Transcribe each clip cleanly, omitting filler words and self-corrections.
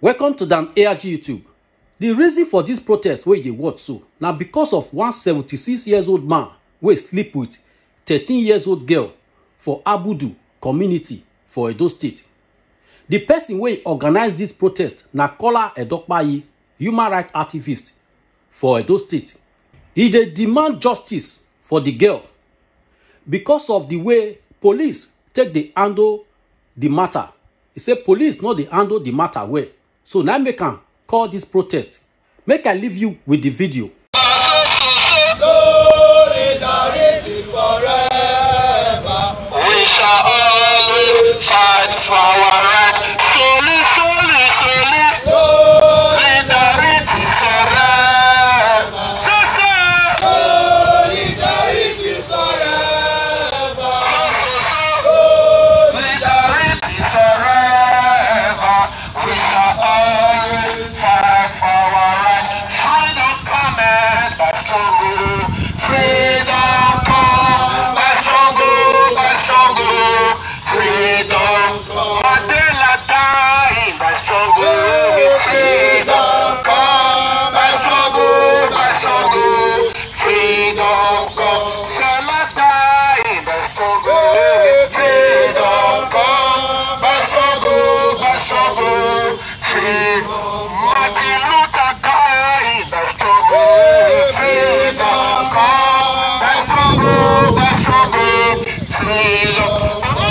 Welcome to Dan ARG YouTube. The reason for this protest wey dey watch so na because of one 76-year-old man wey sleep with 13-year-old girl for Abudu community for Edo State. The person wey organize this protest na Kola Edokpayi, human rights activist for Edo State. He dey demand justice for the girl because of the way police take dey handle the matter. He say police no dey handle the matter well. So now make am call this protest. Make I leave you with the video. Solidarity forever. We shall always fight for our rights. Solidarity forever. Solidarity forever. Solidarity forever. We shall always fight for our rights. Freedom cometh by struggle. Freedom come by struggle, by struggle. Freedom come. Mandela died by struggle. Freedom come by struggle, by struggle. Freedom come. Fela died by struggle. Freedom come by struggle, by struggle. Freedom. Martin Luther died by struggle. Freedom come by struggle, by struggle. Freedom.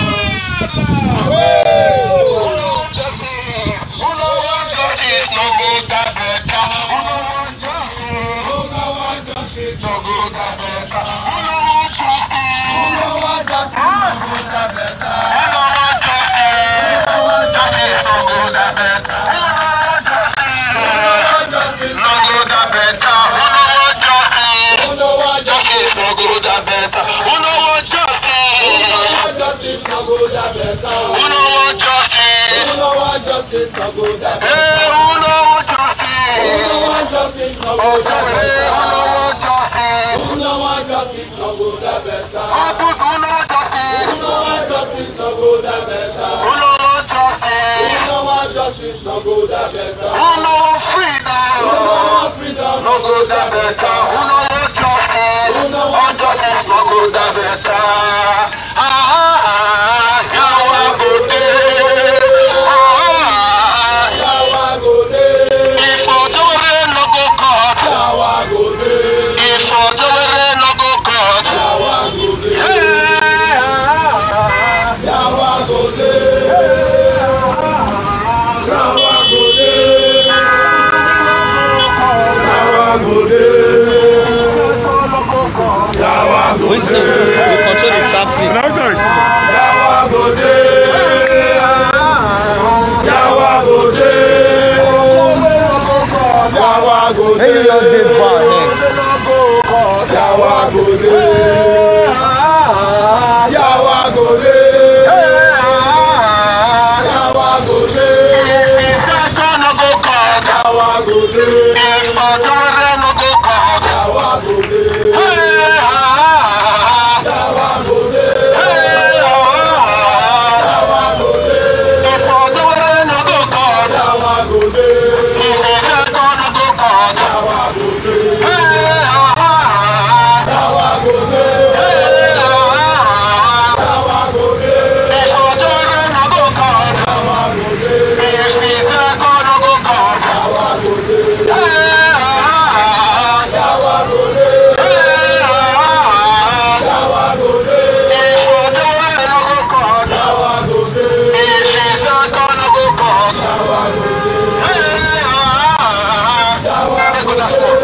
Justice no go that better. Who know what justice no go that better. Who know what justice no go that better. Who know what justice no go that better. Who know what justice no go that better. Who know freedom no go that better. Who know what justice no go that better. We control the traffic. Maybe you're the bar, Hey,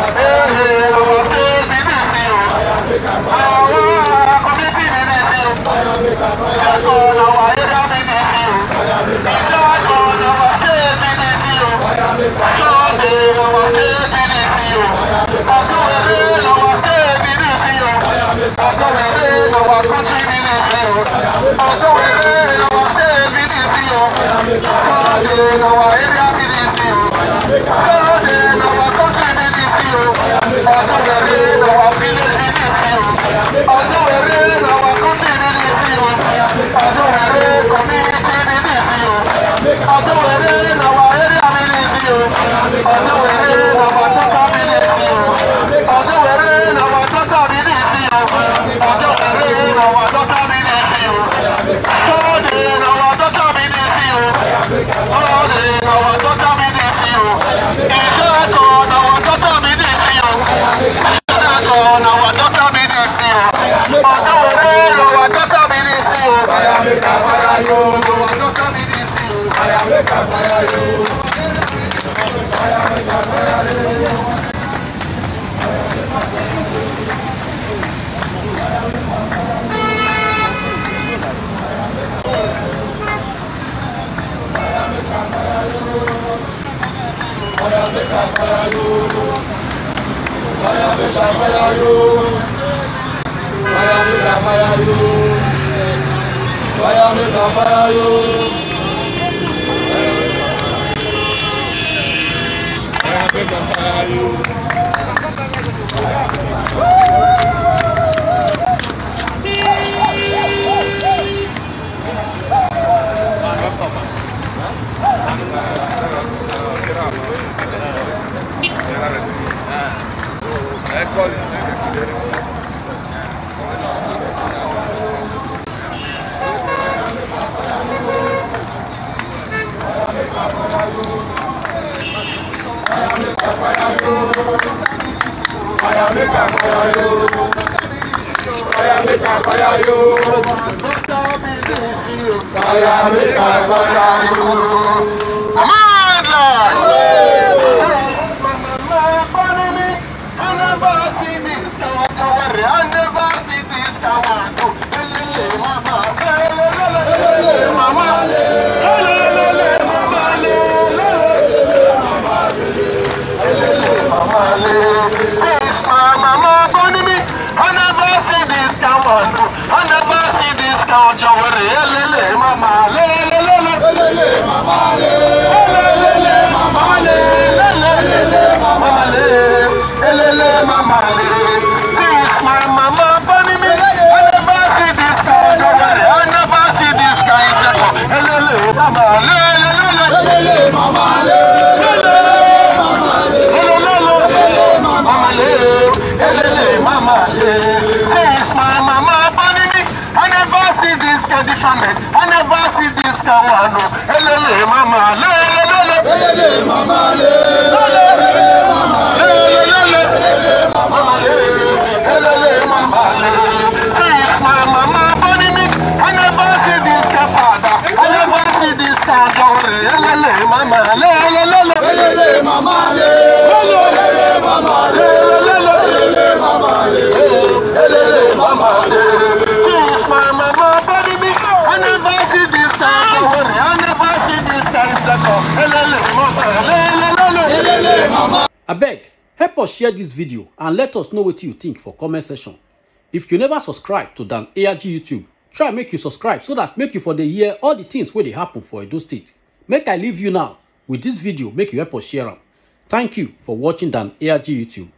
Abeg, help us share this video and let us know what you think for comment section. If you never subscribe to Dan ARG YouTube, try make you subscribe so that make you for the year all the things where they happen for Edo State. Make I leave you now with this video, make you help us share them. Thank you for watching Dan ARG YouTube.